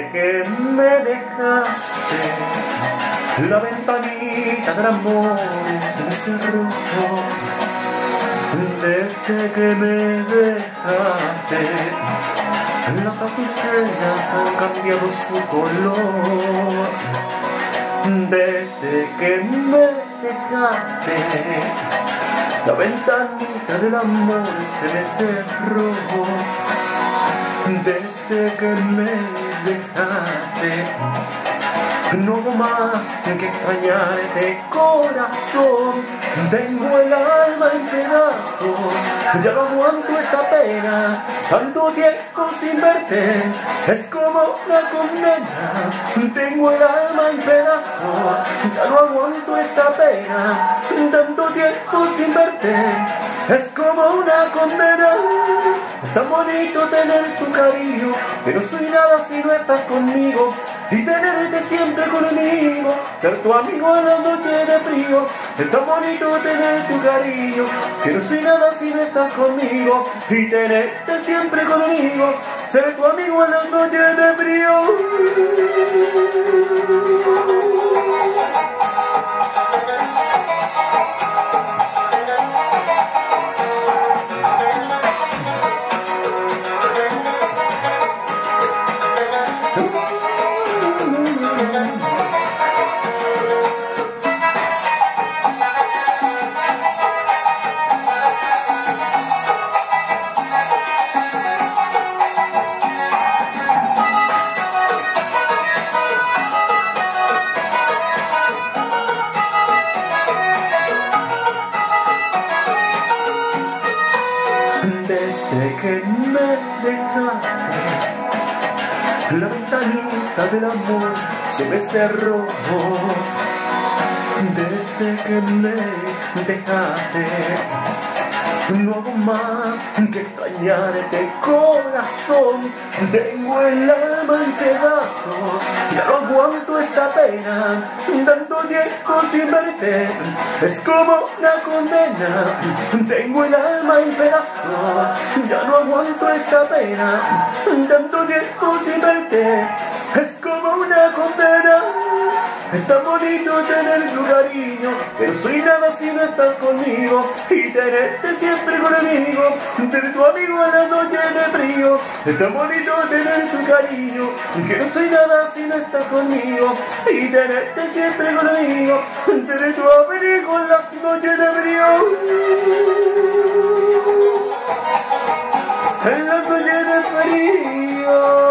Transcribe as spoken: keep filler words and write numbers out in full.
que me dejaste, la ventanita del amor se me cerró. Desde que me dejaste, las azucenas han cambiado su color. Desde que me dejaste, la ventanita del amor se me cerró. Desde que me dejaste, no hubo más que extrañarte, corazón. Tengo el alma en pedazos, ya no aguanto esta pena. Tanto tiempo sin verte es como una condena. Tengo el alma en pedazos, ya no aguanto esta pena. Tanto tiempo sin verte es como una condena. Es tan bonito tener tu cariño, pero soy nada si no estás conmigo. Y tenerte siempre conmigo, ser tu amigo en las noches de frío. Es tan bonito tener tu cariño, que no soy nada si no estás conmigo. Y tenerte siempre conmigo, ser tu amigo en las noches de frío. Desde que me dejaste, la ventanita del amor se me cerró. Desde que me dejaste, no hago más que extrañarte, corazón. Tengo el alma en pedazos, ya no aguanto esta pena. Tanto tiempo sin verte es como una condena. Tengo el alma en pedazos, ya no aguanto esta pena. Tanto tiempo sin verte es como una condena. Es tan bonito tener tu cariño, pero soy nada si no estás conmigo. Y tenerte siempre conmigo, ser tu amigo en las noches de frío. Es tan bonito tener tu cariño, que no soy nada si no estás conmigo. Y tenerte siempre conmigo, ser tu amigo en las noches de frío. En las noches de frío.